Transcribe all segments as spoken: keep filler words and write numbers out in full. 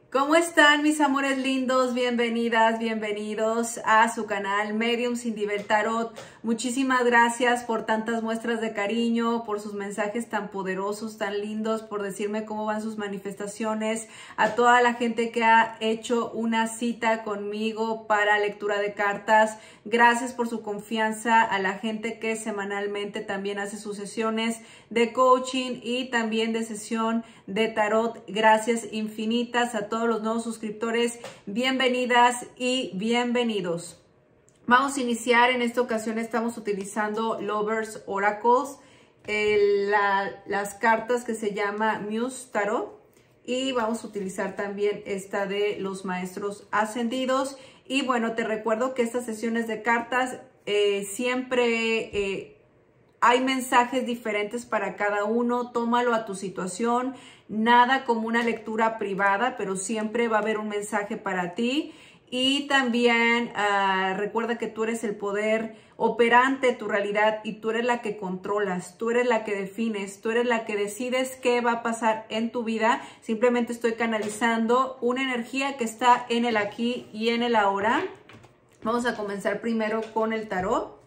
¿Cómo están mis amores lindos? Bienvenidas, bienvenidos a su canal Medium Cindy Tarot. Muchísimas gracias por tantas muestras de cariño, por sus mensajes tan poderosos, tan lindos, por decirme cómo van sus manifestaciones. A toda la gente que ha hecho una cita conmigo para lectura de cartas, gracias por su confianza. A la gente que semanalmente también hace sus sesiones de coaching y también de sesión de tarot, gracias infinitas. A todos los nuevos suscriptores, bienvenidas y bienvenidos. Vamos a iniciar. En esta ocasión estamos utilizando Lovers Oracles, el, la, las cartas que se llama Muse Tarot, y vamos a utilizar también esta de los Maestros Ascendidos. Y bueno, te recuerdo que estas sesiones de cartas eh, siempre eh, hay mensajes diferentes para cada uno. Tómalo a tu situación, nada como una lectura privada, pero siempre va a haber un mensaje para ti. Y también uh, recuerda que tú eres el poder operante de tu realidad y tú eres la que controlas, tú eres la que defines, tú eres la que decides qué va a pasar en tu vida. Simplemente estoy canalizando una energía que está en el aquí y en el ahora. Vamos a comenzar primero con el tarot.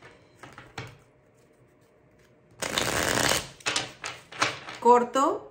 Corto.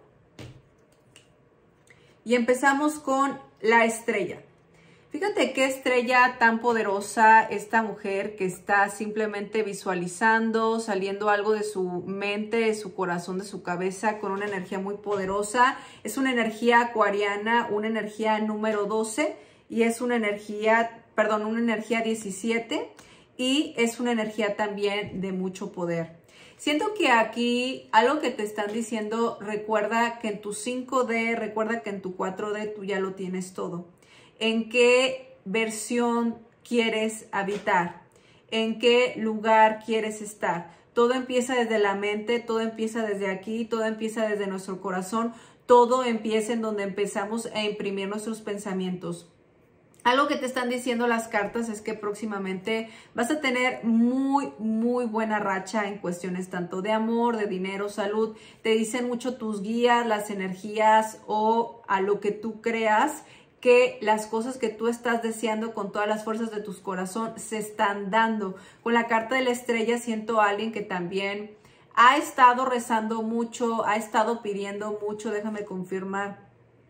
Y empezamos con la estrella. Fíjate qué estrella tan poderosa esta mujer que está simplemente visualizando, saliendo algo de su mente, de su corazón, de su cabeza, con una energía muy poderosa. Es una energía acuariana, una energía número doce y es una energía, perdón, una energía diecisiete y es una energía también de mucho poder. Siento que aquí algo que te están diciendo, recuerda que en tu cinco D, recuerda que en tu cuatro D tú ya lo tienes todo. ¿En qué versión quieres habitar? ¿En qué lugar quieres estar? Todo empieza desde la mente, todo empieza desde aquí, todo empieza desde nuestro corazón, todo empieza en donde empezamos a imprimir nuestros pensamientos. Algo que te están diciendo las cartas es que próximamente vas a tener muy, muy buena racha en cuestiones tanto de amor, de dinero, salud. Te dicen mucho tus guías, las energías o a lo que tú creas, que las cosas que tú estás deseando con todas las fuerzas de tu corazón se están dando. Con la carta de la estrella siento a alguien que también ha estado rezando mucho, ha estado pidiendo mucho. Déjame confirmar.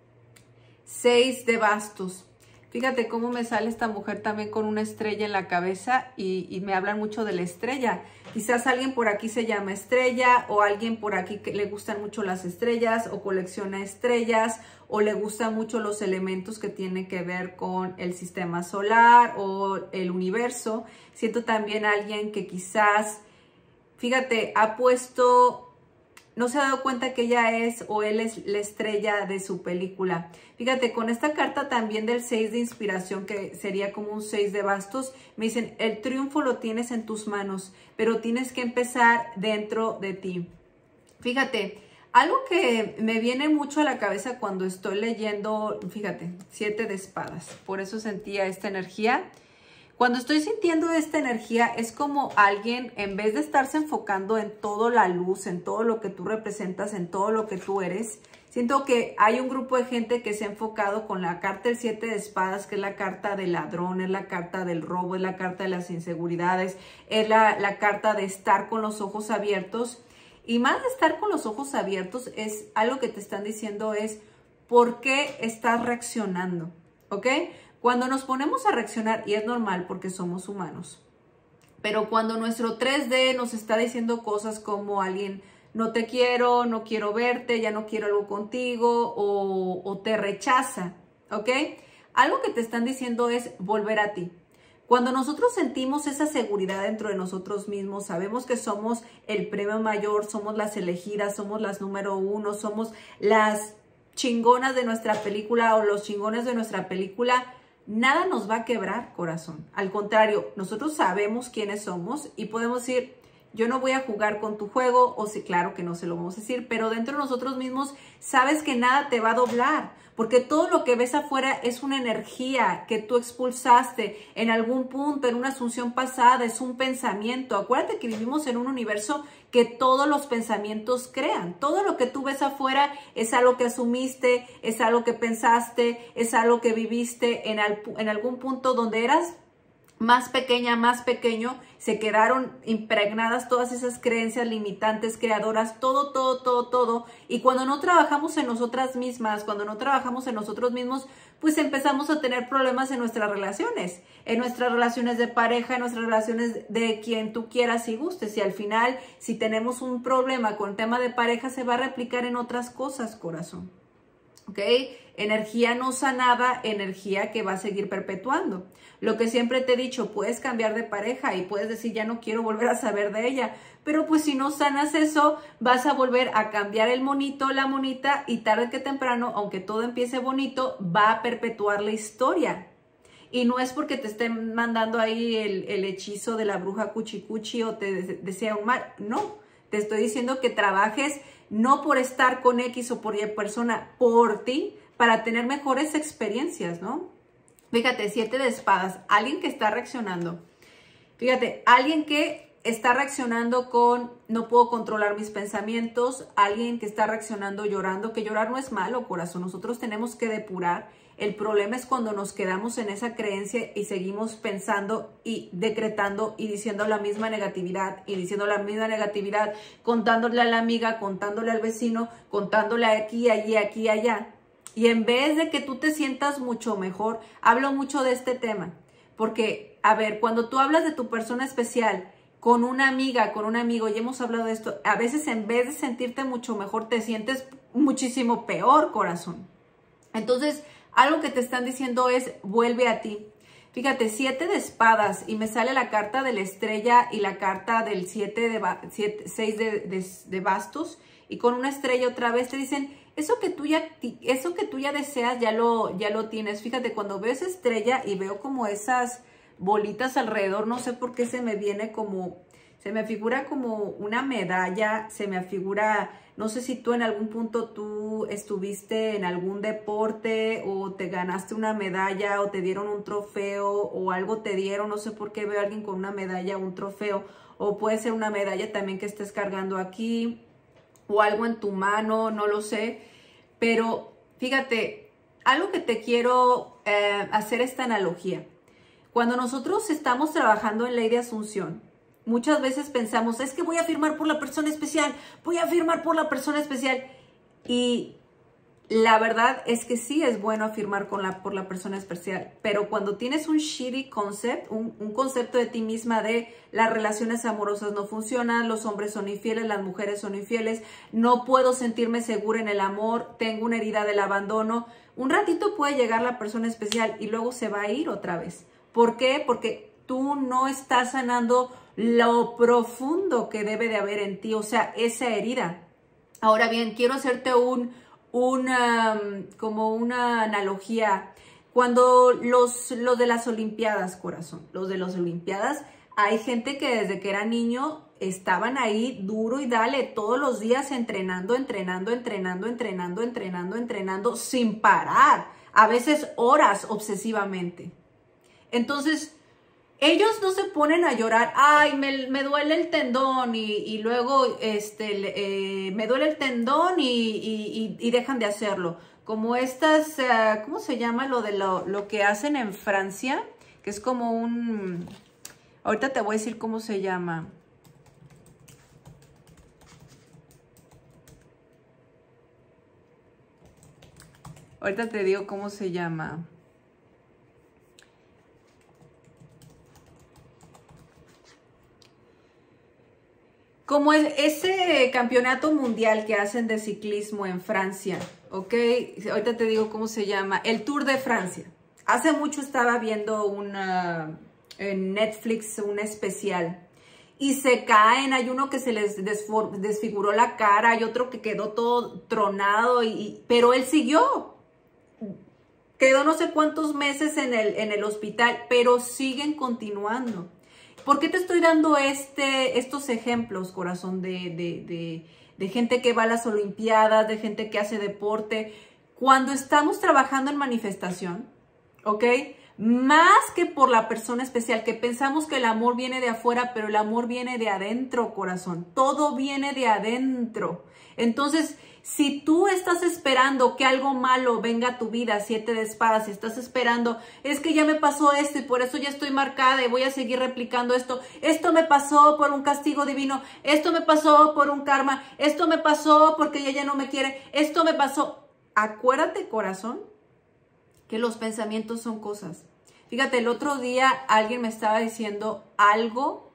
Seis de bastos. Fíjate cómo me sale esta mujer también con una estrella en la cabeza y, y me hablan mucho de la estrella. Quizás alguien por aquí se llama Estrella o alguien por aquí que le gustan mucho las estrellas o colecciona estrellas o le gustan mucho los elementos que tienen que ver con el sistema solar o el universo. Siento también a alguien que quizás, fíjate, ha puesto... no se ha dado cuenta que ella es o él es la estrella de su película. Fíjate, con esta carta también del seis de inspiración, que sería como un seis de bastos, me dicen, el triunfo lo tienes en tus manos, pero tienes que empezar dentro de ti. Fíjate, algo que me viene mucho a la cabeza cuando estoy leyendo, fíjate, siete de espadas, por eso sentía esta energía. Cuando estoy sintiendo esta energía es como alguien, en vez de estarse enfocando en toda la luz, en todo lo que tú representas, en todo lo que tú eres, siento que hay un grupo de gente que se ha enfocado con la carta del siete de espadas, que es la carta del ladrón, es la carta del robo, es la carta de las inseguridades, es la, la carta de estar con los ojos abiertos. Y más de estar con los ojos abiertos es algo que te están diciendo es ¿por qué estás reaccionando? ¿Ok? Cuando nos ponemos a reaccionar, y es normal porque somos humanos, pero cuando nuestro tres D nos está diciendo cosas como alguien, no te quiero, no quiero verte, ya no quiero algo contigo, o, o te rechaza, ¿ok? Algo que te están diciendo es volver a ti. Cuando nosotros sentimos esa seguridad dentro de nosotros mismos, sabemos que somos el premio mayor, somos las elegidas, somos las número uno, somos las chingonas de nuestra película o los chingones de nuestra película, nada nos va a quebrar, corazón. Al contrario, nosotros sabemos quiénes somos y podemos decir, yo no voy a jugar con tu juego, o sí, claro que no se lo vamos a decir, pero dentro de nosotros mismos sabes que nada te va a doblar, porque todo lo que ves afuera es una energía que tú expulsaste en algún punto, en una asunción pasada, es un pensamiento. Acuérdate que vivimos en un universo que todos los pensamientos crean. Todo lo que tú ves afuera es algo que asumiste, es algo que pensaste, es algo que viviste en, al, en algún punto donde eras más pequeña, más pequeño, se quedaron impregnadas todas esas creencias limitantes, creadoras, todo, todo, todo, todo. Y cuando no trabajamos en nosotras mismas, cuando no trabajamos en nosotros mismos, pues empezamos a tener problemas en nuestras relaciones, en nuestras relaciones de pareja, en nuestras relaciones de quien tú quieras y gustes. Y al final, si tenemos un problema con el tema de pareja, se va a replicar en otras cosas, corazón. ¿Ok? Energía no sanada, energía que va a seguir perpetuando. Lo que siempre te he dicho, puedes cambiar de pareja y puedes decir, ya no quiero volver a saber de ella. Pero pues si no sanas eso, vas a volver a cambiar el monito, la monita, y tarde que temprano, aunque todo empiece bonito, va a perpetuar la historia. Y no es porque te estén mandando ahí el, el hechizo de la bruja cuchi cuchi o te desea un mal. No, te estoy diciendo que trabajes no por estar con X o por Y persona, por ti, para tener mejores experiencias, ¿no? Fíjate, siete de espadas, alguien que está reaccionando. Fíjate, alguien que está reaccionando con no puedo controlar mis pensamientos, alguien que está reaccionando llorando, que llorar no es malo, corazón, nosotros tenemos que depurar. El problema es cuando nos quedamos en esa creencia y seguimos pensando y decretando y diciendo la misma negatividad y diciendo la misma negatividad, contándole a la amiga, contándole al vecino, contándole aquí, allí, aquí, allá. Y en vez de que tú te sientas mucho mejor, hablo mucho de este tema. Porque, a ver, cuando tú hablas de tu persona especial con una amiga, con un amigo, y hemos hablado de esto, a veces en vez de sentirte mucho mejor, te sientes muchísimo peor, corazón. Entonces, algo que te están diciendo es, vuelve a ti. Fíjate, siete de espadas, y me sale la carta de la estrella y la carta del siete de, siete, seis de, de, de bastos, y con una estrella otra vez te dicen, eso que tú ya, eso que tú ya deseas, ya lo, ya lo tienes. Fíjate, cuando veo esa estrella y veo como esas bolitas alrededor, no sé por qué se me viene como, se me figura como una medalla, se me figura, no sé si tú en algún punto tú estuviste en algún deporte o te ganaste una medalla o te dieron un trofeo o algo te dieron, no sé por qué veo a alguien con una medalla o un trofeo, o puede ser una medalla también que estés cargando aquí, o algo en tu mano, no lo sé. Pero fíjate, algo que te quiero eh, hacer esta analogía. Cuando nosotros estamos trabajando en ley de asunción, muchas veces pensamos, es que voy a firmar por la persona especial, voy a firmar por la persona especial. Y la verdad es que sí es bueno afirmar con la, por la persona especial, pero cuando tienes un shitty concept, un, un concepto de ti misma de las relaciones amorosas no funcionan, los hombres son infieles, las mujeres son infieles, no puedo sentirme segura en el amor, tengo una herida del abandono, un ratito puede llegar la persona especial y luego se va a ir otra vez. ¿Por qué? Porque tú no estás sanando lo profundo que debe de haber en ti, o sea, esa herida. Ahora bien, quiero hacerte un... Una, como una analogía, cuando los, los de las Olimpiadas, corazón, los de las Olimpiadas, hay gente que desde que era niño estaban ahí duro y dale, todos los días entrenando, entrenando, entrenando, entrenando, entrenando, entrenando, sin parar, a veces horas obsesivamente. Entonces, ellos no se ponen a llorar, ay, me, me duele el tendón y, y luego este, eh, me duele el tendón y, y, y dejan de hacerlo. Como estas, uh, ¿cómo se llama lo de lo, lo que hacen en Francia? Que es como un, ahorita te voy a decir cómo se llama. Ahorita te digo cómo se llama. Como ese campeonato mundial que hacen de ciclismo en Francia, ¿ok? Ahorita te digo cómo se llama, el Tour de Francia. Hace mucho estaba viendo una, en Netflix un especial y se caen, hay uno que se les desfiguró la cara, hay otro que quedó todo tronado, y, pero él siguió. Quedó no sé cuántos meses en el, en el hospital, pero siguen continuando. ¿Por qué te estoy dando este, estos ejemplos, corazón, de, de, de, de gente que va a las Olimpiadas, de gente que hace deporte? cuando estamos trabajando en manifestación, ¿ok? Más que por la persona especial, que pensamos que el amor viene de afuera, pero el amor viene de adentro, corazón. Todo viene de adentro. Entonces, si tú estás esperando que algo malo venga a tu vida, siete de espadas, si estás esperando, es que ya me pasó esto y por eso ya estoy marcada y voy a seguir replicando esto. Esto me pasó por un castigo divino. Esto me pasó por un karma. Esto me pasó porque ella ya no me quiere. Esto me pasó. Acuérdate, corazón, que los pensamientos son cosas. Fíjate, el otro día alguien me estaba diciendo algo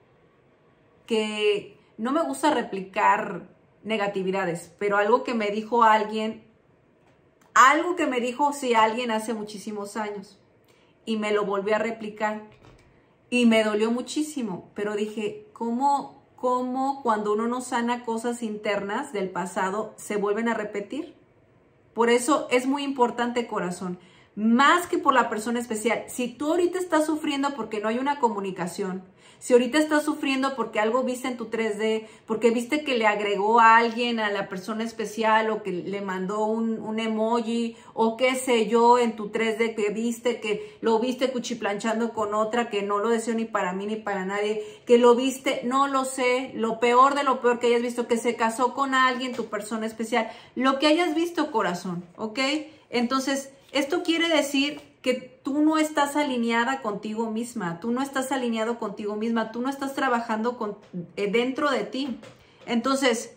que no me gusta replicar negatividades, pero algo que me dijo alguien, algo que me dijo sí alguien hace muchísimos años y me lo volví a replicar y me dolió muchísimo, pero dije, ¿cómo, cómo cuando uno no sana cosas internas del pasado se vuelven a repetir? Por eso es muy importante, corazón, más que por la persona especial. Si tú ahorita estás sufriendo porque no hay una comunicación, si ahorita estás sufriendo porque algo viste en tu tres D, porque viste que le agregó a alguien a la persona especial o que le mandó un, un emoji o qué sé yo en tu tres D, que viste que lo viste cuchiplanchando con otra que no lo deseo ni para mí ni para nadie, que lo viste, no lo sé, lo peor de lo peor que hayas visto, que se casó con alguien, tu persona especial, lo que hayas visto, corazón, ¿ok? Entonces, esto quiere decir que tú no estás alineada contigo misma, tú no estás alineado contigo misma, tú no estás trabajando con, eh, dentro de ti. Entonces,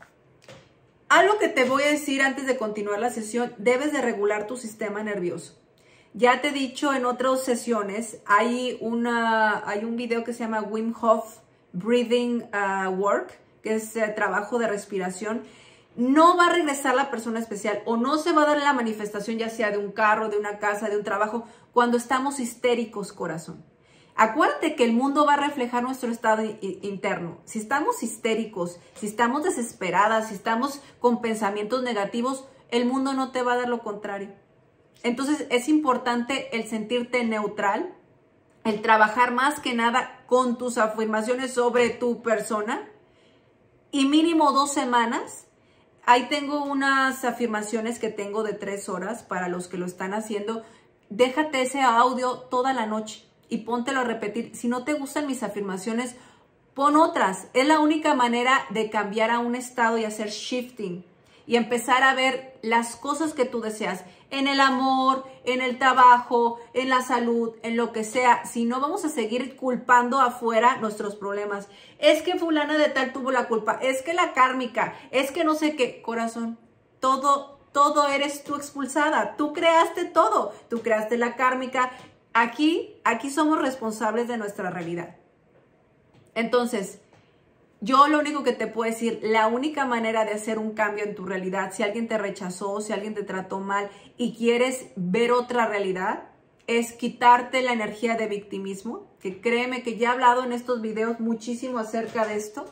algo que te voy a decir antes de continuar la sesión, debes de regular tu sistema nervioso. Ya te he dicho en otras sesiones, hay, una, hay un video que se llama Wim Hof Breathing uh, Work, que es uh, trabajo de respiración. No va a regresar la persona especial o no se va a dar la manifestación ya sea de un carro, de una casa, de un trabajo, cuando estamos histéricos, corazón. Acuérdate que el mundo va a reflejar nuestro estado interno. Si estamos histéricos, si estamos desesperadas, si estamos con pensamientos negativos, el mundo no te va a dar lo contrario. Entonces es importante el sentirte neutral, el trabajar más que nada con tus afirmaciones sobre tu persona y mínimo dos semanas. Ahí tengo unas afirmaciones que tengo de tres horas para los que lo están haciendo. Déjate ese audio toda la noche y póntelo a repetir. Si no te gustan mis afirmaciones, pon otras. Es la única manera de cambiar a un estado y hacer shifting y empezar a ver las cosas que tú deseas en el amor, en el trabajo, en la salud, en lo que sea. Si no, vamos a seguir culpando afuera nuestros problemas. Es que fulana de tal tuvo la culpa, es que la kármica, es que no sé qué, corazón, todo, todo eres tú expulsada, tú creaste todo, tú creaste la kármica. Aquí, aquí somos responsables de nuestra realidad. Entonces, yo lo único que te puedo decir, la única manera de hacer un cambio en tu realidad, si alguien te rechazó, si alguien te trató mal y quieres ver otra realidad, es quitarte la energía de victimismo, que créeme que ya he hablado en estos videos muchísimo acerca de esto.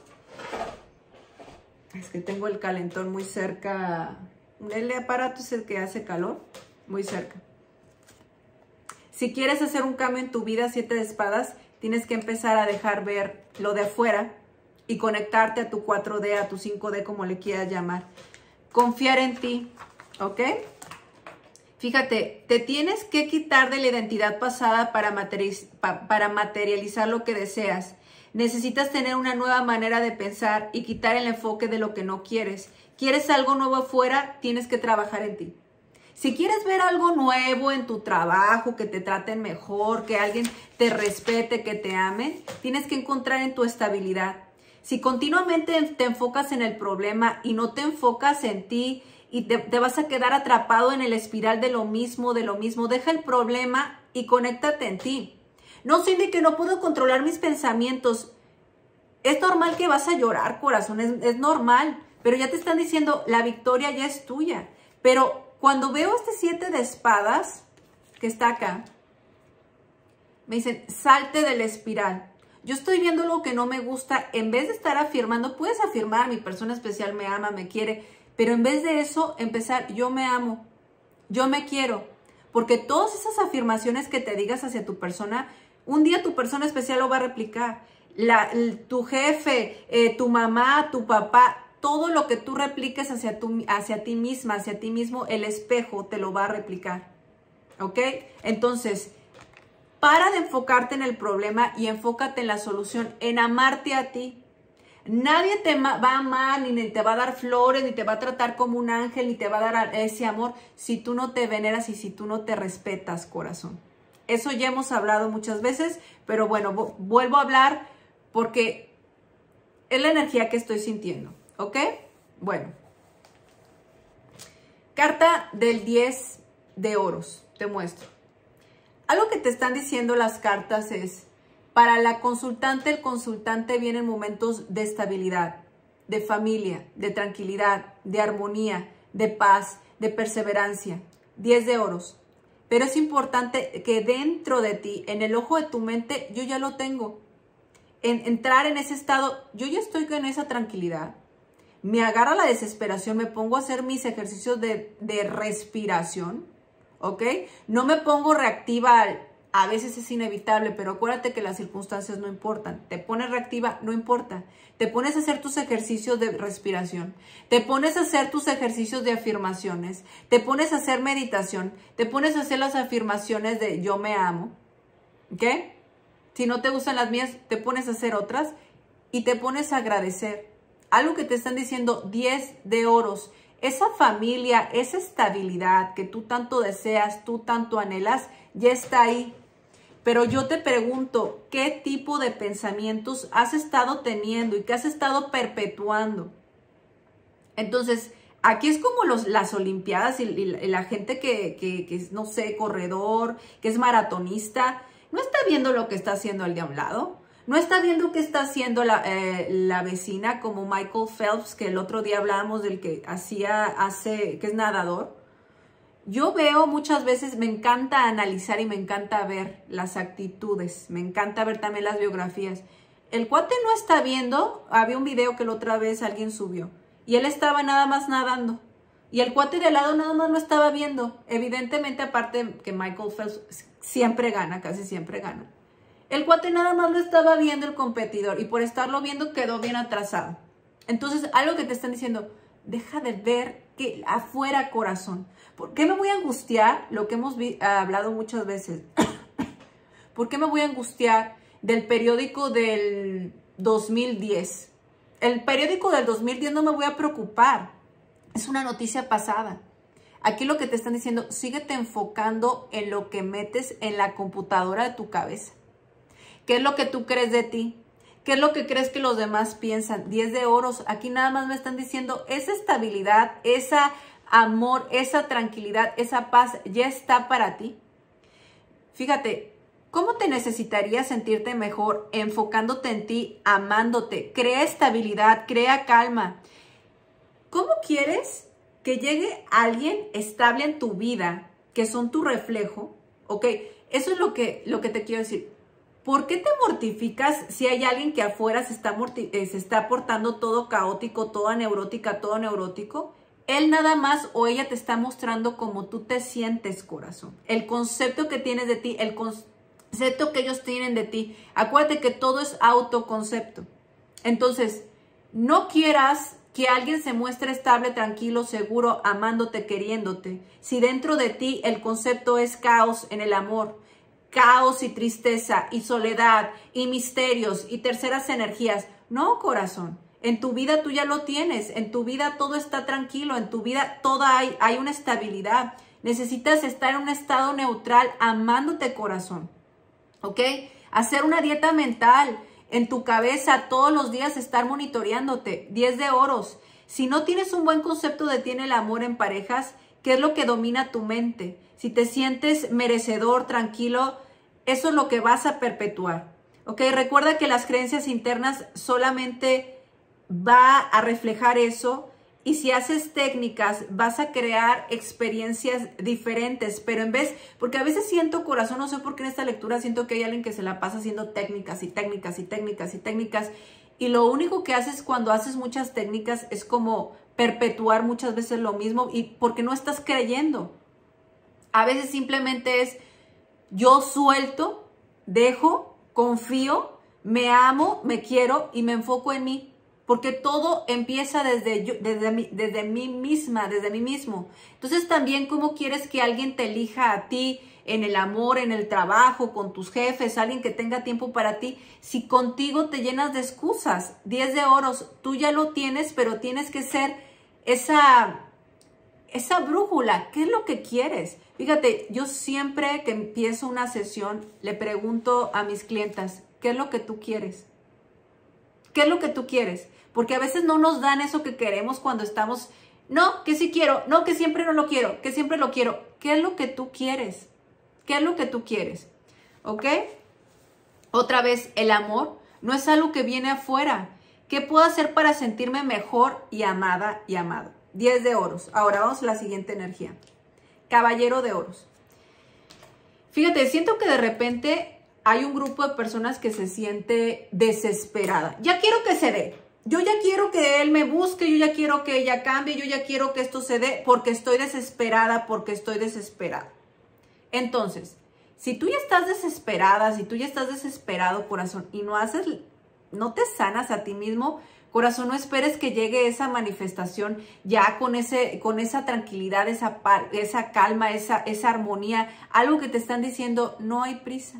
Es que tengo el calentón muy cerca, el aparato es el que hace calor, muy cerca. Si quieres hacer un cambio en tu vida, siete de espadas, tienes que empezar a dejar ver lo de afuera y conectarte a tu cuatro D, a tu cinco D, como le quieras llamar. Confiar en ti, ¿ok? Fíjate, te tienes que quitar de la identidad pasada para, materializ para materializar lo que deseas. Necesitas tener una nueva manera de pensar y quitar el enfoque de lo que no quieres. ¿Quieres algo nuevo afuera? Tienes que trabajar en ti. Si quieres ver algo nuevo en tu trabajo, que te traten mejor, que alguien te respete, que te amen, tienes que encontrar en tu estabilidad. Si continuamente te enfocas en el problema y no te enfocas en ti y te, te vas a quedar atrapado en el espiral de lo mismo, de lo mismo, deja el problema y conéctate en ti. No, Cindy, que no puedo controlar mis pensamientos. Es normal que vas a llorar, corazón, es, es normal, pero ya te están diciendo, la victoria ya es tuya. Pero cuando veo este siete de espadas que está acá, me dicen, salte del espiral. Yo estoy viendo lo que no me gusta, en vez de estar afirmando, puedes afirmar, mi persona especial me ama, me quiere, pero en vez de eso, empezar, yo me amo, yo me quiero, porque todas esas afirmaciones que te digas hacia tu persona, un día tu persona especial lo va a replicar, La, tu jefe, eh, tu mamá, tu papá, todo lo que tú repliques hacia, tu, hacia ti misma, hacia ti mismo, el espejo te lo va a replicar. ¿Ok? Entonces, para de enfocarte en el problema y enfócate en la solución, en amarte a ti. Nadie te va a amar, ni te va a dar flores, ni te va a tratar como un ángel, ni te va a dar ese amor si tú no te veneras y si tú no te respetas, corazón. Eso ya hemos hablado muchas veces, pero bueno, vuelvo a hablar porque es la energía que estoy sintiendo, ¿ok? Bueno. Carta del diez de oros, te muestro. Algo que te están diciendo las cartas es, para la consultante, el consultante vienen momentos de estabilidad, de familia, de tranquilidad, de armonía, de paz, de perseverancia. diez de oros. Pero es importante que dentro de ti, en el ojo de tu mente, yo ya lo tengo. En entrar en ese estado, yo ya estoy con esa tranquilidad. Me agarra la desesperación, me pongo a hacer mis ejercicios de, de respiración, ¿ok? No me pongo reactiva, a veces es inevitable, pero acuérdate que las circunstancias no importan. Te pones reactiva, no importa. Te pones a hacer tus ejercicios de respiración, te pones a hacer tus ejercicios de afirmaciones, te pones a hacer meditación, te pones a hacer las afirmaciones de yo me amo, ¿ok? Si no te gustan las mías, te pones a hacer otras y te pones a agradecer. Algo que te están diciendo, diez de oros, esa familia, esa estabilidad que tú tanto deseas, tú tanto anhelas, ya está ahí. Pero yo te pregunto, ¿qué tipo de pensamientos has estado teniendo y qué has estado perpetuando? Entonces, aquí es como los, las olimpiadas y, y la gente que, que, que es, no sé, corredor, que es maratonista, no está viendo lo que está haciendo el de a un lado. No está viendo qué está haciendo la, eh, la vecina, como Michael Phelps, que el otro día hablábamos del que hacía, hace, que es nadador. Yo veo muchas veces, me encanta analizar y me encanta ver las actitudes, me encanta ver también las biografías. El cuate no está viendo, había un video que la otra vez alguien subió, y él estaba nada más nadando, y el cuate de al lado nada más lo estaba viendo. Evidentemente, aparte que Michael Phelps siempre gana, casi siempre gana. El cuate nada más lo estaba viendo el competidor, y por estarlo viendo quedó bien atrasado. Entonces, algo que te están diciendo, deja de ver que afuera, corazón. ¿Por qué me voy a angustiar? Lo que hemos hablado muchas veces. ¿Por qué me voy a angustiar del periódico del dos mil diez? El periódico del dos mil diez no me voy a preocupar. Es una noticia pasada. Aquí lo que te están diciendo, síguete enfocando en lo que metes en la computadora de tu cabeza. ¿Qué es lo que tú crees de ti? ¿Qué es lo que crees que los demás piensan? diez de oros. Aquí nada más me están diciendo, esa estabilidad, esa amor, esa tranquilidad, esa paz ya está para ti. Fíjate, ¿cómo te necesitaría sentirte mejor enfocándote en ti, amándote? Crea estabilidad, crea calma. ¿Cómo quieres que llegue alguien estable en tu vida, que son tu reflejo? Ok, eso es lo que, lo que te quiero decir. ¿Por qué te mortificas si hay alguien que afuera se está, eh, se está portando todo caótico, toda neurótica, todo neurótico? Él nada más o ella te está mostrando cómo tú te sientes, corazón. El concepto que tienes de ti, el concepto que ellos tienen de ti. Acuérdate que todo es autoconcepto. Entonces, no quieras que alguien se muestre estable, tranquilo, seguro, amándote, queriéndote. Si dentro de ti el concepto es caos en el amor, caos y tristeza y soledad y misterios y terceras energías. No, corazón. En tu vida tú ya lo tienes. En tu vida todo está tranquilo. En tu vida toda hay, hay una estabilidad. Necesitas estar en un estado neutral, amándote, corazón. ¿Ok? Hacer una dieta mental. En tu cabeza todos los días estar monitoreándote. diez de oros. Si no tienes un buen concepto de ti en el amor en parejas, ¿qué es lo que domina tu mente? Si te sientes merecedor, tranquilo, eso es lo que vas a perpetuar. ¿Ok? Recuerda que las creencias internas solamente va a reflejar eso. Y si haces técnicas, vas a crear experiencias diferentes. Pero en vez, porque a veces siento, corazón, no sé por qué en esta lectura siento que hay alguien que se la pasa haciendo técnicas y técnicas y técnicas y técnicas. Y lo único que haces cuando haces muchas técnicas es como perpetuar muchas veces lo mismo y porque no estás creyendo. A veces simplemente es yo suelto, dejo, confío, me amo, me quiero y me enfoco en mí. porque todo empieza desde, yo, desde, mí, desde mí misma, desde mí mismo. Entonces también cómo quieres que alguien te elija a ti en el amor, en el trabajo, con tus jefes, alguien que tenga tiempo para ti, si contigo te llenas de excusas. diez de oros, tú ya lo tienes, pero tienes que ser esa, esa brújula. ¿Qué es lo que quieres? Fíjate, yo siempre que empiezo una sesión le pregunto a mis clientas, ¿qué es lo que tú quieres? ¿Qué es lo que tú quieres? Porque a veces no nos dan eso que queremos cuando estamos, no, que sí quiero, no, que siempre no lo quiero, que siempre lo quiero. ¿Qué es lo que tú quieres? ¿Qué es lo que tú quieres? ¿Ok? Otra vez, el amor no es algo que viene afuera. ¿Qué puedo hacer para sentirme mejor y amada y amado? diez de oros. Ahora vamos a la siguiente energía. Caballero de oros. Fíjate, siento que de repente hay un grupo de personas que se siente desesperada. Ya quiero que se dé. Yo ya quiero que él me busque, yo ya quiero que ella cambie, yo ya quiero que esto se dé porque estoy desesperada, porque estoy desesperada. Entonces, si tú ya estás desesperada, si tú ya estás desesperado, corazón, y no haces, no te sanas a ti mismo, corazón, no esperes que llegue esa manifestación ya con, ese, con esa tranquilidad, esa, esa calma, esa, esa armonía, algo que te están diciendo, no hay prisa.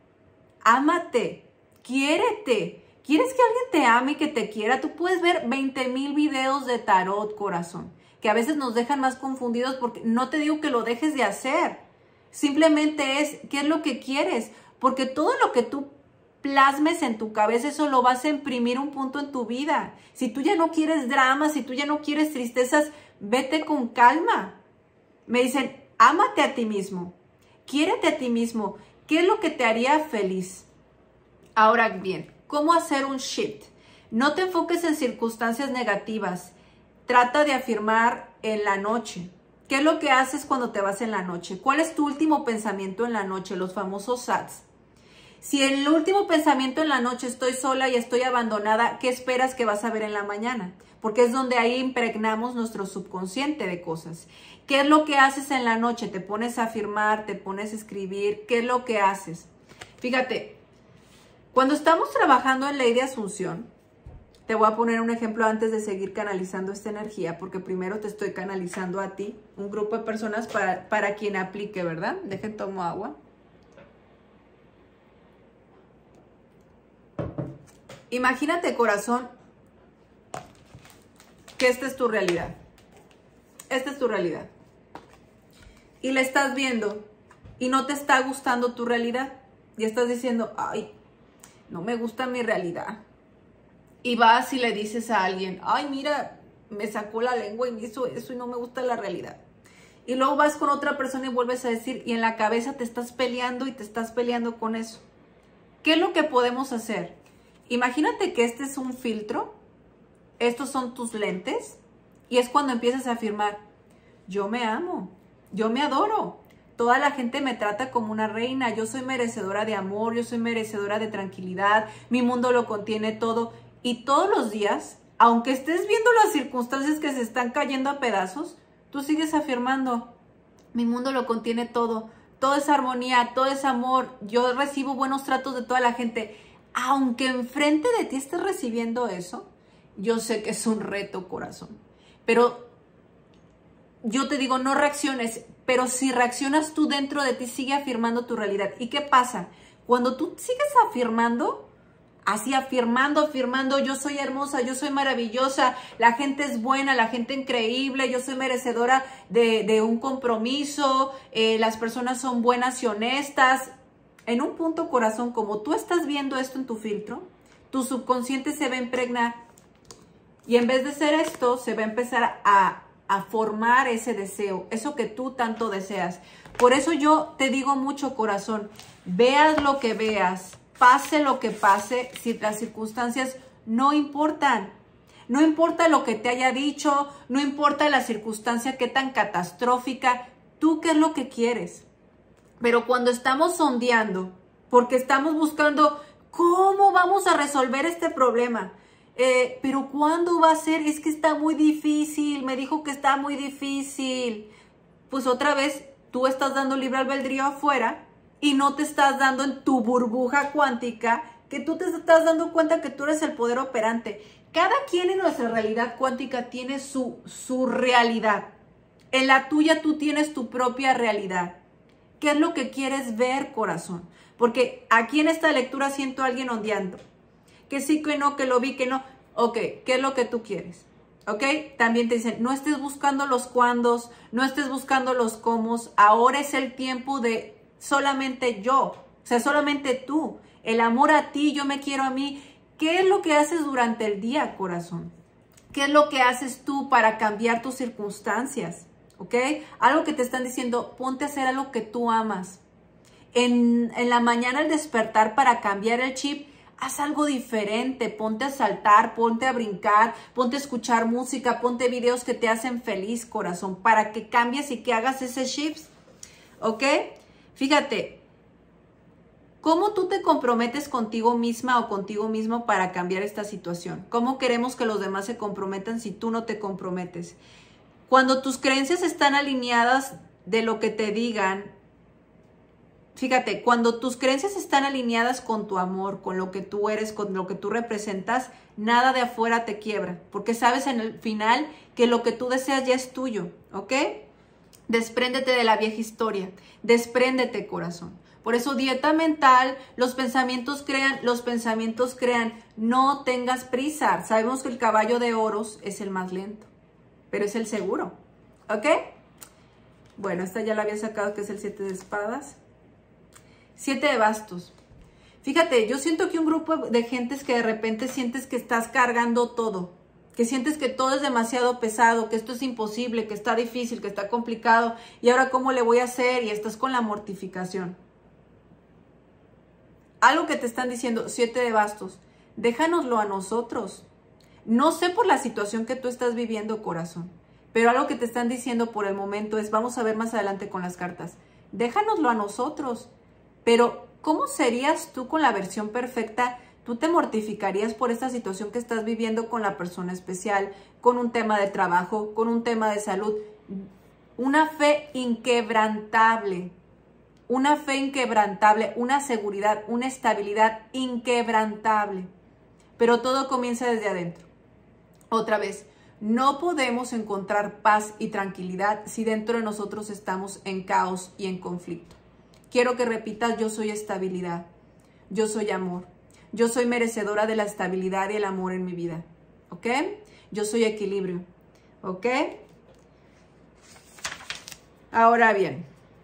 Ámate, quiérete. ¿Quieres que alguien te ame y que te quiera? Tú puedes ver veinte mil videos de tarot, corazón, que a veces nos dejan más confundidos porque no te digo que lo dejes de hacer. Simplemente es, ¿qué es lo que quieres? Porque todo lo que tú plasmes en tu cabeza, eso lo vas a imprimir un punto en tu vida. Si tú ya no quieres dramas, si tú ya no quieres tristezas, vete con calma. Me dicen, ámate a ti mismo, quiérete a ti mismo. ¿Qué es lo que te haría feliz? Ahora bien, ¿cómo hacer un shift? No te enfoques en circunstancias negativas. Trata de afirmar en la noche. ¿Qué es lo que haces cuando te vas en la noche? ¿Cuál es tu último pensamiento en la noche? Los famosos S A Ts. Si el último pensamiento en la noche estoy sola y estoy abandonada, ¿qué esperas que vas a ver en la mañana? Porque es donde ahí impregnamos nuestro subconsciente de cosas. ¿Qué es lo que haces en la noche? Te pones a afirmar, te pones a escribir. ¿Qué es lo que haces? Fíjate, cuando estamos trabajando en ley de asunción, te voy a poner un ejemplo antes de seguir canalizando esta energía, porque primero te estoy canalizando a ti, un grupo de personas para, para quien aplique, ¿verdad? Dejen, tomo agua. Imagínate, corazón, que esta es tu realidad. Esta es tu realidad. Y la estás viendo y no te está gustando tu realidad. Y estás diciendo, ay, no me gusta mi realidad. Y vas y le dices a alguien, ay, mira, me sacó la lengua y me hizo eso y no me gusta la realidad. Y luego vas con otra persona y vuelves a decir, y en la cabeza te estás peleando y te estás peleando con eso. ¿Qué es lo que podemos hacer? Imagínate que este es un filtro, estos son tus lentes, y es cuando empiezas a afirmar, yo me amo, yo me adoro. Toda la gente me trata como una reina, yo soy merecedora de amor, yo soy merecedora de tranquilidad, mi mundo lo contiene todo. Y todos los días, aunque estés viendo las circunstancias que se están cayendo a pedazos, tú sigues afirmando, mi mundo lo contiene todo, toda esa armonía, todo ese amor, yo recibo buenos tratos de toda la gente. Aunque enfrente de ti estés recibiendo eso, yo sé que es un reto, corazón. Pero yo te digo, no reacciones, pero si reaccionas tú dentro de ti, sigue afirmando tu realidad. ¿Y qué pasa? Cuando tú sigues afirmando, así afirmando, afirmando, yo soy hermosa, yo soy maravillosa, la gente es buena, la gente increíble, yo soy merecedora de, de un compromiso, eh, las personas son buenas y honestas. En un punto, corazón, como tú estás viendo esto en tu filtro, tu subconsciente se va a impregnar. Y en vez de ser esto, se va a empezar a, a formar ese deseo, eso que tú tanto deseas. Por eso yo te digo mucho, corazón, veas lo que veas, pase lo que pase, si las circunstancias no importan. No importa lo que te haya dicho, no importa la circunstancia qué tan catastrófica, tú qué es lo que quieres. Pero cuando estamos sondeando, porque estamos buscando cómo vamos a resolver este problema, eh, pero ¿cuándo va a ser? Es que está muy difícil, me dijo que está muy difícil. Pues otra vez, tú estás dando libre albedrío afuera y no te estás dando en tu burbuja cuántica, que tú te estás dando cuenta que tú eres el poder operante. cada quien en nuestra realidad cuántica tiene su, su realidad. En la tuya tú tienes tu propia realidad. ¿Qué es lo que quieres ver, corazón? Porque aquí en esta lectura siento a alguien ondeando. Que sí, que no, que lo vi, que no. Ok, ¿qué es lo que tú quieres? ¿Ok? También te dicen, no estés buscando los cuándos, no estés buscando los cómo. Ahora es el tiempo de solamente yo, o sea, solamente tú. El amor a ti, yo me quiero a mí. ¿Qué es lo que haces durante el día, corazón? ¿Qué es lo que haces tú para cambiar tus circunstancias? ¿Ok? Algo que te están diciendo, ponte a hacer algo que tú amas. En, en la mañana al despertar para cambiar el chip, haz algo diferente, ponte a saltar, ponte a brincar, ponte a escuchar música, ponte videos que te hacen feliz, corazón, para que cambies y que hagas ese shift, ¿ok? Fíjate, ¿cómo tú te comprometes contigo misma o contigo mismo para cambiar esta situación? ¿Cómo queremos que los demás se comprometan si tú no te comprometes? Cuando tus creencias están alineadas de lo que te digan, fíjate, cuando tus creencias están alineadas con tu amor, con lo que tú eres, con lo que tú representas, nada de afuera te quiebra, porque sabes en el final que lo que tú deseas ya es tuyo, ¿ok? Despréndete de la vieja historia, despréndete, corazón. Por eso dieta mental, los pensamientos crean, los pensamientos crean, no tengas prisa. Sabemos que el caballo de oros es el más lento, pero es el seguro, ¿ok? Bueno, esta ya la había sacado, que es el siete de espadas. Siete de bastos. Fíjate, yo siento que un grupo de gentes que de repente sientes que estás cargando todo, que sientes que todo es demasiado pesado, que esto es imposible, que está difícil, que está complicado, y ahora ¿cómo le voy a hacer? Y estás con la mortificación. Algo que te están diciendo, siete de bastos, déjanoslo a nosotros. No sé por la situación que tú estás viviendo, corazón, pero algo que te están diciendo por el momento es, vamos a ver más adelante con las cartas, déjanoslo a nosotros. Pero, ¿cómo serías tú con la versión perfecta? ¿Tú te mortificarías por esta situación que estás viviendo con la persona especial, con un tema de trabajo, con un tema de salud? Una fe inquebrantable, una fe inquebrantable, una seguridad, una estabilidad inquebrantable. Pero todo comienza desde adentro. Otra vez, no podemos encontrar paz y tranquilidad si dentro de nosotros estamos en caos y en conflicto. Quiero que repitas, yo soy estabilidad, yo soy amor, yo soy merecedora de la estabilidad y el amor en mi vida, ¿ok? Yo soy equilibrio, ¿ok? Ahora bien,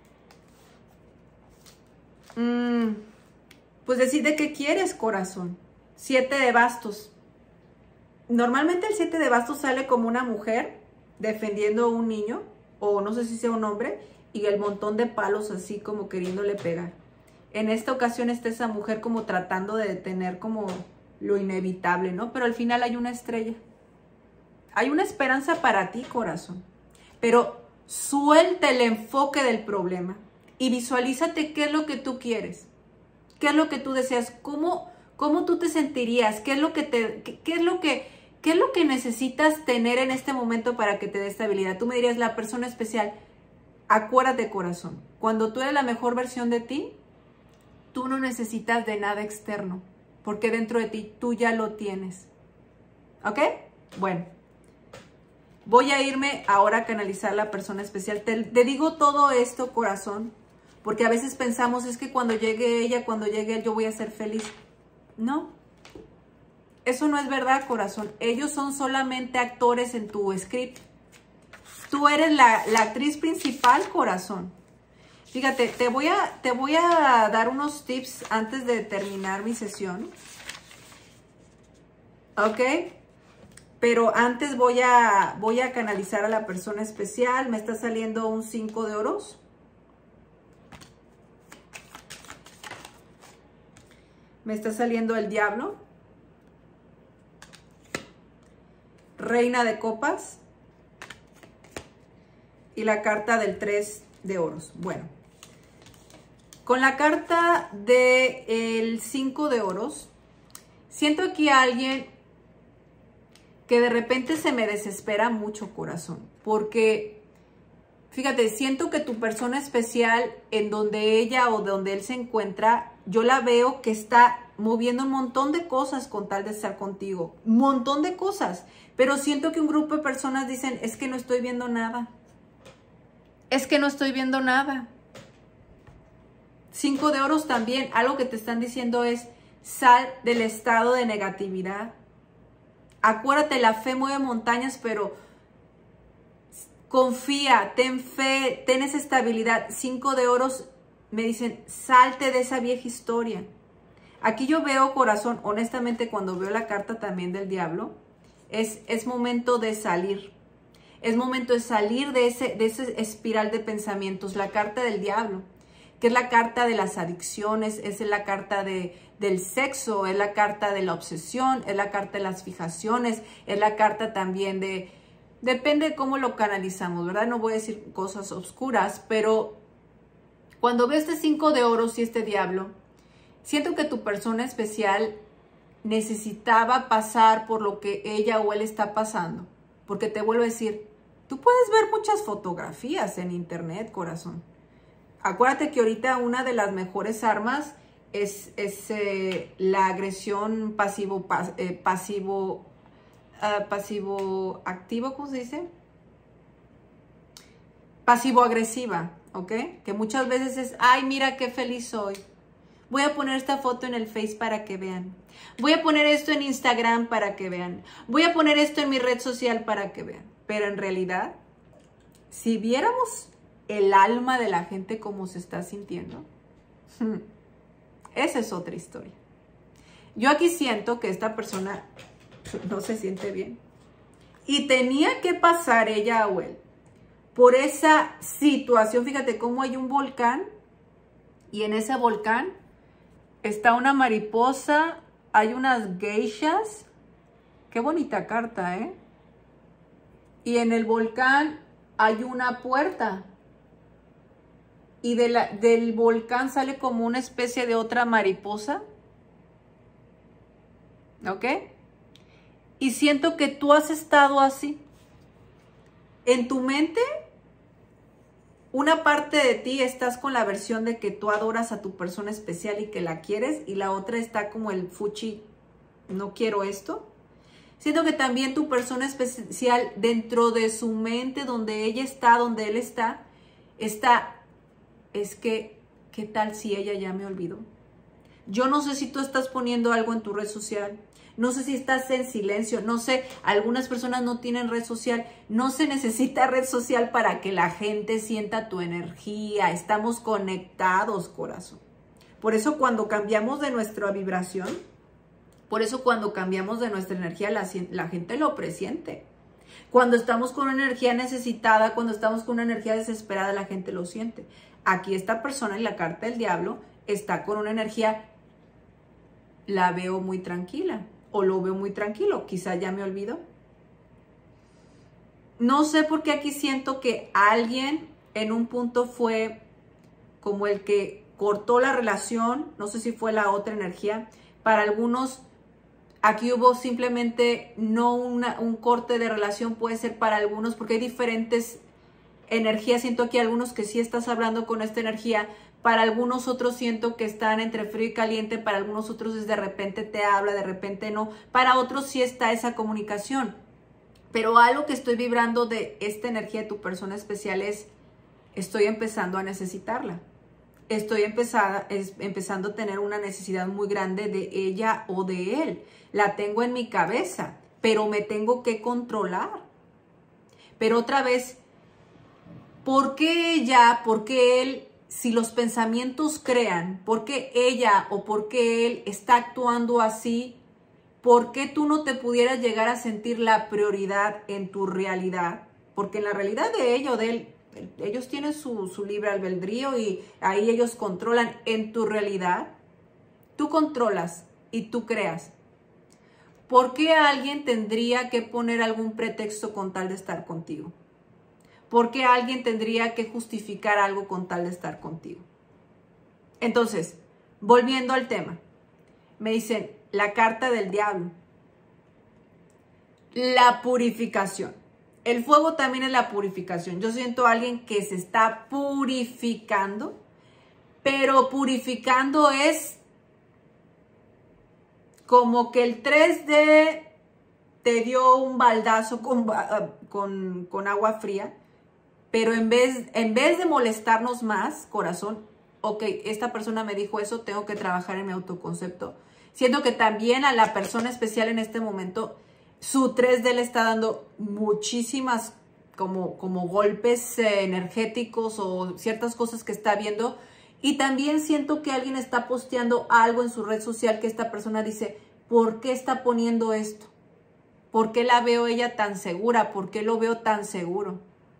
mmm, pues decide qué quieres, corazón. Siete de bastos. Normalmente el siete de bastos sale como una mujer defendiendo a un niño, o no sé si sea un hombre, y el montón de palos así como queriéndole pegar. En esta ocasión está esa mujer como tratando de detener como lo inevitable, ¿no? Pero al final hay una estrella. Hay una esperanza para ti, corazón. Pero suelta el enfoque del problema y visualízate qué es lo que tú quieres. ¿Qué es lo que tú deseas? ¿Cómo, cómo tú te sentirías? ¿Qué es lo que te, qué, qué es lo que, qué es lo que necesitas tener en este momento para que te dé estabilidad? Tú me dirías, la persona especial. Acuérdate, corazón, cuando tú eres la mejor versión de ti, tú no necesitas de nada externo, porque dentro de ti tú ya lo tienes. ¿Ok? Bueno, voy a irme ahora a canalizar la persona especial. Te, te digo todo esto, corazón, porque a veces pensamos, es que cuando llegue ella, cuando llegue él, yo voy a ser feliz. No, eso no es verdad, corazón. Ellos son solamente actores en tu script. Tú eres la, la actriz principal, corazón. Fíjate, te voy, a, te voy a dar unos tips antes de terminar mi sesión. ¿Ok? Pero antes voy a, voy a canalizar a la persona especial. Me está saliendo un cinco de oros. Me está saliendo el diablo. Reina de copas. Y la carta del tres de oros. Bueno, con la carta del cinco de oros, siento aquí a alguien que de repente se me desespera mucho, corazón. Porque, fíjate, siento que tu persona especial, en donde ella o donde él se encuentra, yo la veo que está moviendo un montón de cosas con tal de estar contigo. Un montón de cosas. Pero siento que un grupo de personas dicen, es que no estoy viendo nada. Es que no estoy viendo nada. Cinco de oros también. Algo que te están diciendo es, sal del estado de negatividad. Acuérdate, la fe mueve montañas, pero confía, ten fe, ten esa estabilidad. Cinco de oros me dicen, salte de esa vieja historia. Aquí yo veo, corazón, honestamente, cuando veo la carta también del diablo, es, es momento de salir. Es momento de salir de ese, de ese espiral de pensamientos. La carta del diablo, que es la carta de las adicciones, es la carta de, del sexo, es la carta de la obsesión, es la carta de las fijaciones, es la carta también de... Depende de cómo lo canalizamos, ¿verdad? No voy a decir cosas oscuras, pero cuando veo este cinco de oros y este diablo, siento que tu persona especial necesitaba pasar por lo que ella o él está pasando. Porque te vuelvo a decir, tú puedes ver muchas fotografías en internet, corazón. Acuérdate que ahorita una de las mejores armas es, es eh, la agresión pasivo, pas, eh, pasivo, uh, pasivo activo, ¿cómo se dice? Pasivo-agresiva, ¿ok? Que muchas veces es, ay, mira qué feliz soy. Voy a poner esta foto en el Face para que vean. Voy a poner esto en Instagram para que vean. Voy a poner esto en mi red social para que vean. Pero en realidad, si viéramos el alma de la gente como se está sintiendo, esa es otra historia. Yo aquí siento que esta persona no se siente bien. Y tenía que pasar ella o él por esa situación. Fíjate cómo hay un volcán y en ese volcán está una mariposa, hay unas geishas. Qué bonita carta, ¿eh? Y en el volcán hay una puerta. Y de la, del volcán sale como una especie de otra mariposa. ¿Ok? Y siento que tú has estado así. En tu mente, una parte de ti estás con la versión de que tú adoras a tu persona especial y que la quieres, y la otra está como el fuchi, no quiero esto. Siento que también tu persona especial, dentro de su mente, donde ella está, donde él está, está, es que, ¿qué tal si ella ya me olvidó? Yo no sé si tú estás poniendo algo en tu red social. No sé si estás en silencio, no sé, algunas personas no tienen red social, no se necesita red social para que la gente sienta tu energía, estamos conectados, corazón. Por eso cuando cambiamos de nuestra vibración, por eso cuando cambiamos de nuestra energía, la, la gente lo presiente. Cuando estamos con una energía necesitada, cuando estamos con una energía desesperada, la gente lo siente. Aquí esta persona en la carta del diablo está con una energía, la veo muy tranquila. O lo veo muy tranquilo, quizá ya me olvidó. No sé por qué aquí siento que alguien en un punto fue como el que cortó la relación, no sé si fue la otra energía. Para algunos, aquí hubo simplemente no una, un corte de relación, puede ser para algunos, porque hay diferentes energías. Siento aquí algunos que sí estás hablando con esta energía. Para algunos otros siento que están entre frío y caliente, para algunos otros es de repente te habla, de repente no. Para otros sí está esa comunicación. Pero algo que estoy vibrando de esta energía de tu persona especial es, estoy empezando a necesitarla. Estoy empezada, es, empezando a tener una necesidad muy grande de ella o de él. La tengo en mi cabeza, pero me tengo que controlar. Pero otra vez, ¿por qué ella, por qué él? Si los pensamientos crean, ¿por qué ella o por qué él está actuando así? ¿Por qué tú no te pudieras llegar a sentir la prioridad en tu realidad? Porque en la realidad de ella o de él, ellos tienen su, su libre albedrío y ahí ellos controlan. En tu realidad, tú controlas y tú creas. ¿Por qué alguien tendría que poner algún pretexto con tal de estar contigo? ¿Por qué alguien tendría que justificar algo con tal de estar contigo? Entonces, volviendo al tema, me dicen la carta del diablo, la purificación. El fuego también es la purificación. Yo siento a alguien que se está purificando, pero purificando es como que el tres D te dio un baldazo con, con, con agua fría, pero en vez, en vez de molestarnos más, corazón, ok, esta persona me dijo eso, tengo que trabajar en mi autoconcepto. Siento que también a la persona especial en este momento, su tres D le está dando muchísimas como, como golpes eh, energéticos o ciertas cosas que está viendo. Y también siento que alguien está posteando algo en su red social que esta persona dice, ¿por qué está poniendo esto? ¿Por qué la veo ella tan segura? ¿Por qué lo veo tan seguro?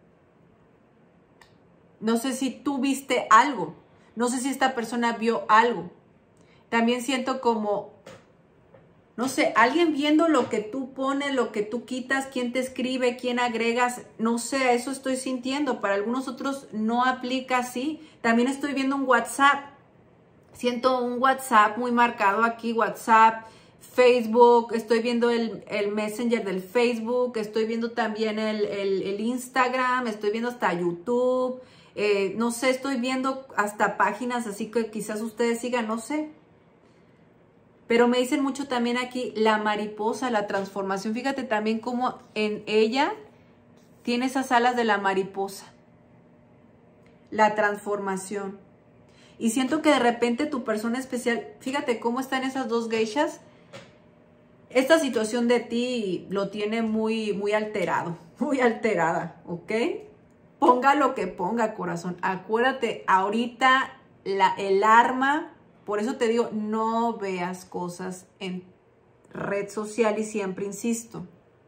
No sé si tú viste algo. No sé si esta persona vio algo. También siento como, no sé, alguien viendo lo que tú pones, lo que tú quitas, quién te escribe, quién agregas. No sé, eso estoy sintiendo. Para algunos otros no aplica así. También estoy viendo un WhatsApp. Siento un WhatsApp muy marcado aquí, WhatsApp, Facebook, estoy viendo el, el Messenger del Facebook, estoy viendo también el, el, el Instagram, estoy viendo hasta YouTube, eh, no sé, estoy viendo hasta páginas así que quizás ustedes sigan, no sé. Pero me dicen mucho también aquí la mariposa, la transformación. Fíjate también cómo en ella tiene esas alas de la mariposa, la transformación. Y siento que de repente tu persona especial, fíjate cómo están esas dos geishas. Esta situación de ti lo tiene muy, muy alterado, muy alterada, ¿ok? Ponga lo que ponga, corazón. Acuérdate, ahorita la, el arma, por eso te digo, no veas cosas en red social y siempre insisto.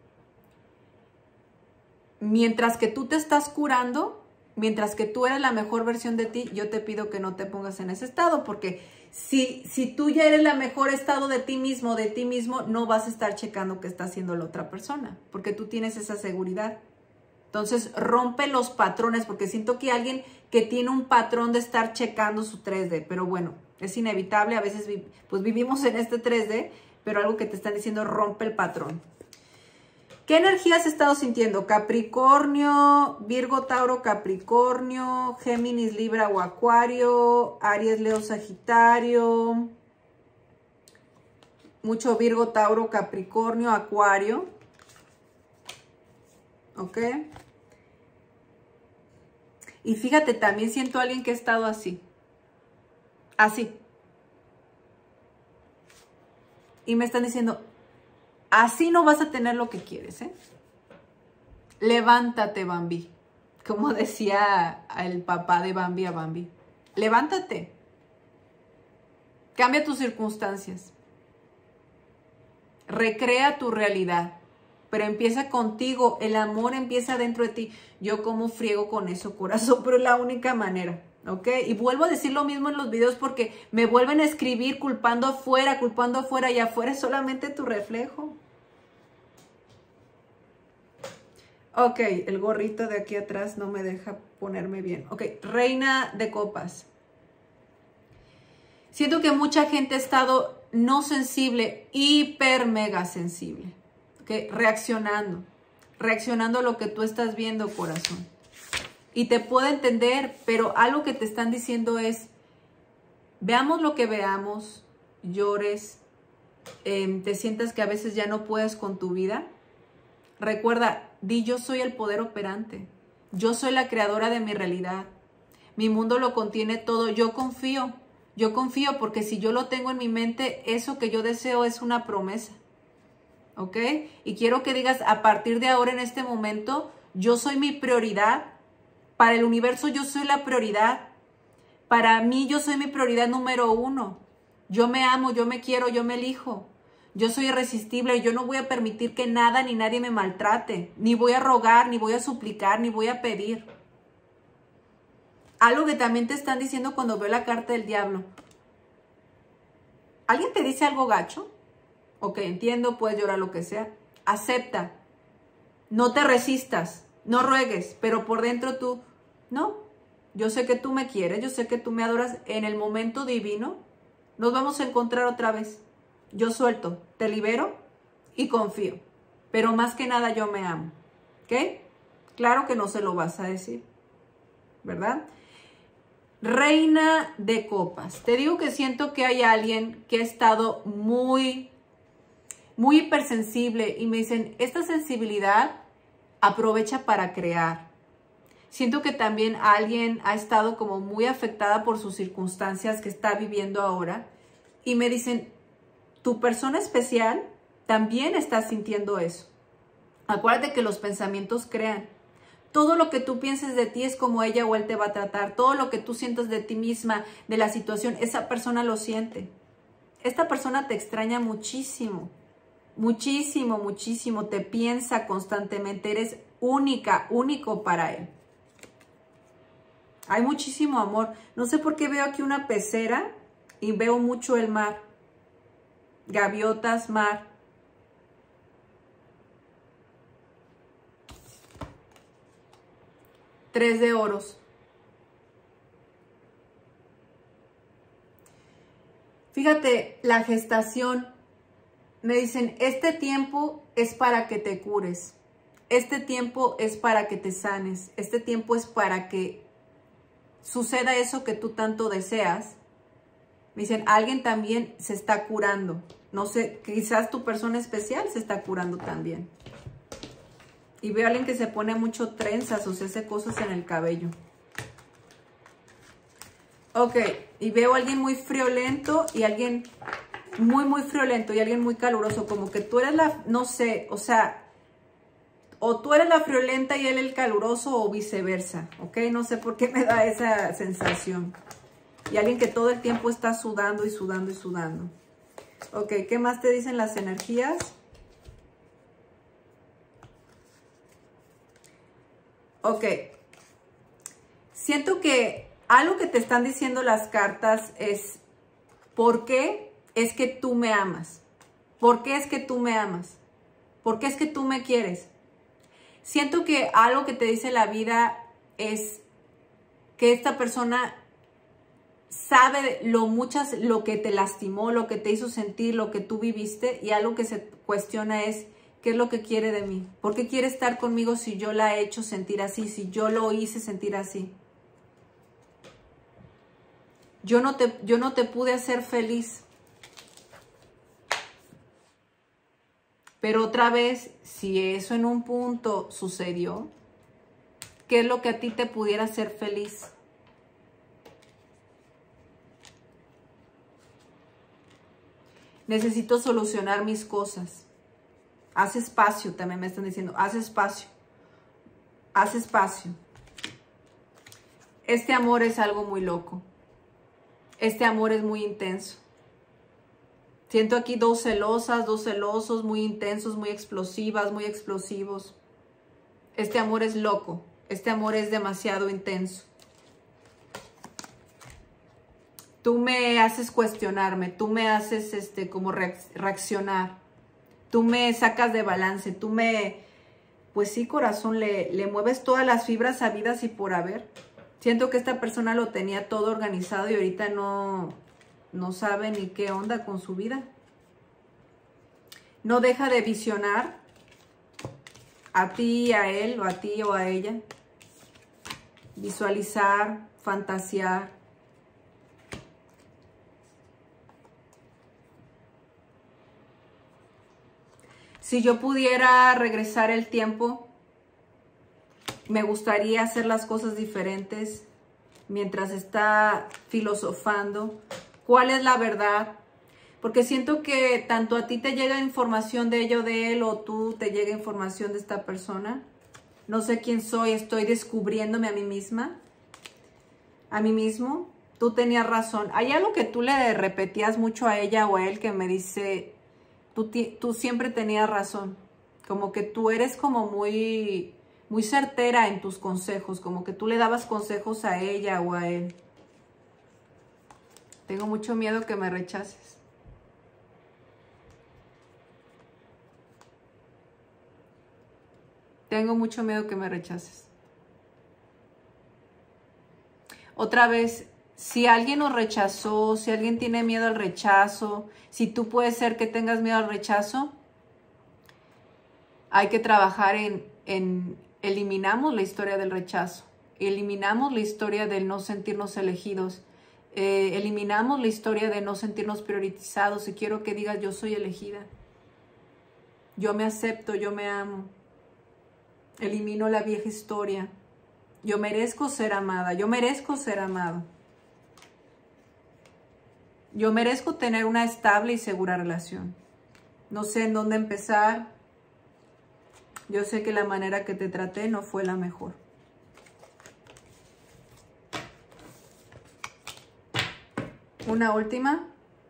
Mientras que tú te estás curando, mientras que tú eres la mejor versión de ti, yo te pido que no te pongas en ese estado, porque si, si tú ya eres la mejor estado de ti mismo, de ti mismo, no vas a estar checando qué está haciendo la otra persona, porque tú tienes esa seguridad. Entonces, rompe los patrones, porque siento que hay alguien que tiene un patrón de estar checando su tres D, pero bueno, es inevitable, a veces pues vivimos en este tres D, pero algo que te están diciendo, rompe el patrón. ¿Qué energía has estado sintiendo? Capricornio, Virgo, Tauro, Capricornio, Géminis, Libra o Acuario, Aries, Leo, Sagitario, mucho Virgo, Tauro, Capricornio, Acuario, ¿ok? Y fíjate, también siento a alguien que ha estado así, así. Y me están diciendo, así no vas a tener lo que quieres, ¿eh? Levántate, Bambi. Como decía el papá de Bambi a Bambi. Levántate. Cambia tus circunstancias. Recrea tu realidad. Pero empieza contigo. El amor empieza dentro de ti. Yo como friego con eso, corazón, pero es la única manera. ¿Ok? Y vuelvo a decir lo mismo en los videos porque me vuelven a escribir culpando afuera, culpando afuera y afuera es solamente tu reflejo. Ok, el gorrito de aquí atrás no me deja ponerme bien. Ok, Reina de Copas. Siento que mucha gente ha estado no sensible, hiper mega sensible. Ok, reaccionando. Reaccionando a lo que tú estás viendo, corazón. Y te puedo entender, pero algo que te están diciendo es, veamos lo que veamos, llores, eh, te sientas que a veces ya no puedes con tu vida. Recuerda, di yo soy el poder operante, yo soy la creadora de mi realidad, mi mundo lo contiene todo, yo confío, yo confío porque si yo lo tengo en mi mente, eso que yo deseo es una promesa, ¿ok? Y quiero que digas, a partir de ahora en este momento, yo soy mi prioridad. Para el universo yo soy la prioridad. Para mí yo soy mi prioridad número uno. Yo me amo, yo me quiero, yo me elijo. Yo soy irresistible, yo no voy a permitir que nada ni nadie me maltrate. Ni voy a rogar, ni voy a suplicar, ni voy a pedir. Algo que también te están diciendo cuando veo la carta del diablo. ¿Alguien te dice algo gacho? Ok, entiendo, puedes llorar lo que sea. Acepta. No te resistas. No ruegues, pero por dentro tú, no, yo sé que tú me quieres, yo sé que tú me adoras. En el momento divino nos vamos a encontrar otra vez. Yo suelto, te libero y confío. Pero más que nada yo me amo. ¿Ok? Claro que no se lo vas a decir, ¿verdad? Reina de Copas. Te digo que siento que hay alguien que ha estado muy muy hipersensible, y me dicen, esta sensibilidad aprovecha para crear. Siento que también alguien ha estado como muy afectada por sus circunstancias que está viviendo ahora, y me dicen, tu persona especial también está sintiendo eso. Acuérdate que los pensamientos crean. Todo lo que tú pienses de ti es como ella o él te va a tratar. Todo lo que tú sientas de ti misma, de la situación, esa persona lo siente. Esta persona te extraña muchísimo, muchísimo, muchísimo. Te piensa constantemente. Eres única, único para él. Hay muchísimo amor. No sé por qué veo aquí una pecera y veo mucho el mar. Gaviotas, mar. Tres de oros. Fíjate, la gestación. Me dicen, este tiempo es para que te cures. Este tiempo es para que te sanes. Este tiempo es para que suceda eso que tú tanto deseas. Me dicen, alguien también se está curando. No sé, quizás tu persona especial se está curando también. Y veo a alguien que se pone mucho trenzas o se hace cosas en el cabello. Ok, y veo a alguien muy friolento y alguien muy, muy friolento y alguien muy caluroso. Como que tú eres la, no sé, o sea, o tú eres la friolenta y él el caluroso o viceversa. Ok, no sé por qué me da esa sensación. Y alguien que todo el tiempo está sudando y sudando y sudando. Ok, ¿qué más te dicen las energías? Ok, siento que algo que te están diciendo las cartas es, ¿por qué es que tú me amas? ¿Por qué es que tú me amas? ¿Por qué es que tú me quieres? Siento que algo que te dice la vida es que esta persona sabe lo muchas, lo que te lastimó, lo que te hizo sentir, lo que tú viviste, y algo que se cuestiona es, ¿qué es lo que quiere de mí? ¿Por qué quiere estar conmigo si yo la he hecho sentir así? Si yo lo hice sentir así. Yo no te, yo no te pude hacer feliz. Pero otra vez, si eso en un punto sucedió, ¿qué es lo que a ti te pudiera hacer feliz? Necesito solucionar mis cosas. Haz espacio, también me están diciendo, haz espacio, haz espacio. Este amor es algo muy loco. Este amor es muy intenso. Siento aquí dos celosas, dos celosos, muy intensos, muy explosivas, muy explosivos. Este amor es loco. Este amor es demasiado intenso. Tú me haces cuestionarme, tú me haces este, como reaccionar. Tú me sacas de balance, tú me, pues sí, corazón, le, le mueves todas las fibras habidas y por haber. Siento que esta persona lo tenía todo organizado y ahorita no, no sabe ni qué onda con su vida. No deja de visionar a ti, a él, o a ti o a ella. Visualizar, fantasear. Si yo pudiera regresar el tiempo, me gustaría hacer las cosas diferentes mientras está filosofando. ¿Cuál es la verdad? Porque siento que tanto a ti te llega información de ello, de él, o tú te llega información de esta persona. No sé quién soy, estoy descubriéndome a mí misma, a mí mismo. Tú tenías razón. Hay algo que tú le repetías mucho a ella o a él que me dice... Tú, tú siempre tenías razón, como que tú eres como muy, muy certera en tus consejos, como que tú le dabas consejos a ella o a él. Tengo mucho miedo que me rechaces. Tengo mucho miedo que me rechaces. Otra vez, si alguien nos rechazó, si alguien tiene miedo al rechazo, si tú puedes ser que tengas miedo al rechazo, hay que trabajar en, en eliminamos la historia del rechazo, eliminamos la historia del no sentirnos elegidos, eh, eliminamos la historia de no sentirnos priorizados. Y quiero que digas, yo soy elegida. Yo me acepto, yo me amo. Elimino la vieja historia. Yo merezco ser amada, yo merezco ser amado. Yo merezco tener una estable y segura relación. No sé en dónde empezar. Yo sé que la manera que te traté no fue la mejor. Una última.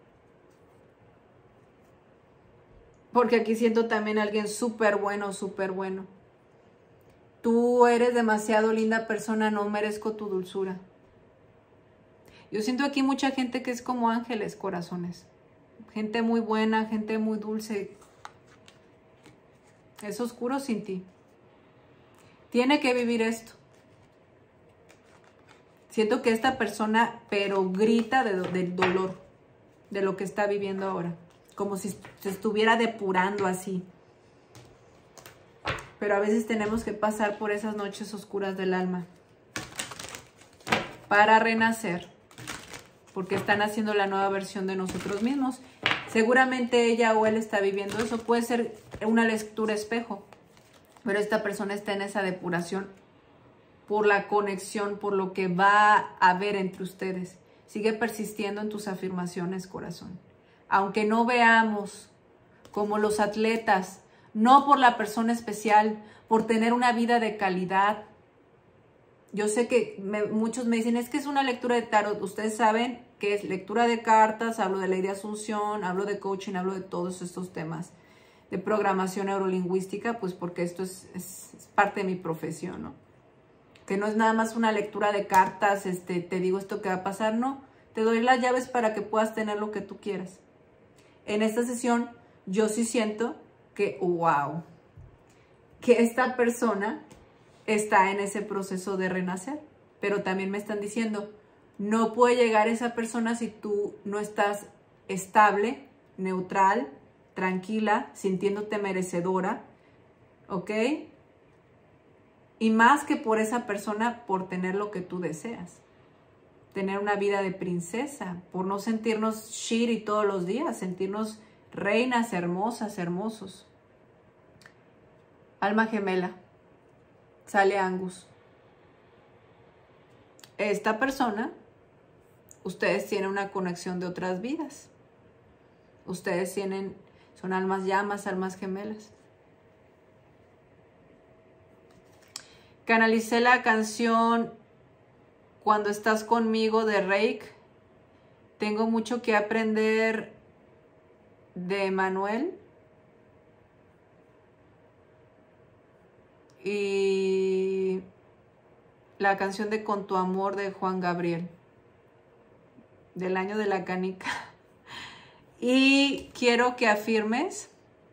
Porque aquí siento también a alguien súper bueno, súper bueno. Tú eres demasiado linda persona, no merezco tu dulzura. Yo siento aquí mucha gente que es como ángeles, corazones. Gente muy buena, gente muy dulce. Es oscuro sin ti. Tiene que vivir esto. Siento que esta persona, pero grita de, del dolor, de lo que está viviendo ahora. Como si se estuviera depurando así. Pero a veces tenemos que pasar por esas noches oscuras del alma para renacer, porque están haciendo la nueva versión de nosotros mismos. Seguramente ella o él está viviendo eso. Puede ser una lectura espejo, pero esta persona está en esa depuración por la conexión, por lo que va a haber entre ustedes. Sigue persistiendo en tus afirmaciones, corazón. Aunque no veamos como los atletas, no por la persona especial, por tener una vida de calidad. Yo sé que me, muchos me dicen, es que es una lectura de tarot. Ustedes saben que es lectura de cartas, hablo de ley de asunción, hablo de coaching, hablo de todos estos temas de programación neurolingüística, pues porque esto es, es, es parte de mi profesión, ¿no? Que no es nada más una lectura de cartas, este, te digo esto que va a pasar, no. Te doy las llaves para que puedas tener lo que tú quieras. En esta sesión yo sí siento que, wow, que esta persona está en ese proceso de renacer. Pero también me están diciendo, no puede llegar esa persona si tú no estás estable, neutral, tranquila, sintiéndote merecedora, ¿ok? Y más que por esa persona, por tener lo que tú deseas. Tener una vida de princesa, por no sentirnos shitty todos los días, sentirnos reinas hermosas, hermosos. Alma gemela, sale Angus. Esta persona, ustedes tienen una conexión de otras vidas. Ustedes tienen, son almas llamas, almas gemelas. Canalicé la canción Cuando estás conmigo de Reik. Tengo mucho que aprender de Manuel. Y la canción de Con tu amor de Juan Gabriel. Del año de la canica. Y quiero que afirmes.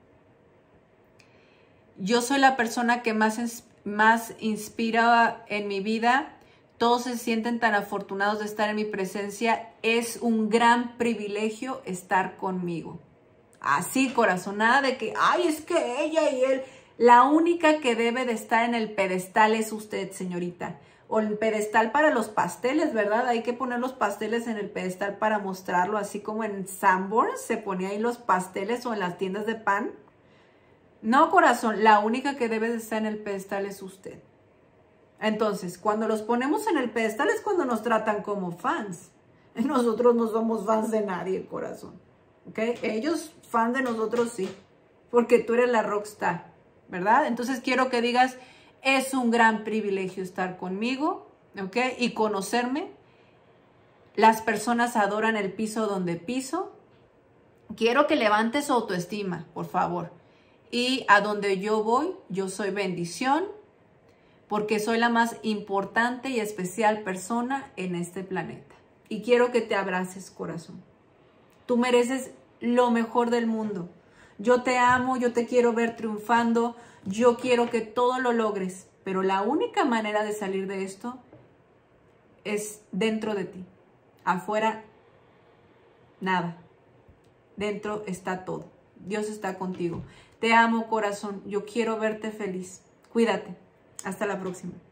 Yo soy la persona que más, más inspira en mi vida. Todos se sienten tan afortunados de estar en mi presencia. Es un gran privilegio estar conmigo. Así, corazón, nada de que, ay, es que ella y él. La única que debe de estar en el pedestal es usted, señorita. O el pedestal para los pasteles, ¿verdad? Hay que poner los pasteles en el pedestal para mostrarlo. Así como en Sanborns se ponía ahí los pasteles o en las tiendas de pan. No, corazón, la única que debe de estar en el pedestal es usted. Entonces, cuando los ponemos en el pedestal es cuando nos tratan como fans. Nosotros no somos fans de nadie, corazón. ¿Ok? Ellos, fan de nosotros, sí. Porque tú eres la rockstar, ¿verdad? Entonces, quiero que digas, es un gran privilegio estar conmigo, ¿ok? Y conocerme. Las personas adoran el piso donde piso. Quiero que levantes su autoestima, por favor. Y a donde yo voy, yo soy bendición. Porque soy la más importante y especial persona en este planeta. Y quiero que te abraces, corazón. Tú mereces lo mejor del mundo. Yo te amo, yo te quiero ver triunfando. Yo quiero que todo lo logres. Pero la única manera de salir de esto es dentro de ti. Afuera, nada. Dentro está todo. Dios está contigo. Te amo, corazón. Yo quiero verte feliz. Cuídate. Hasta la próxima.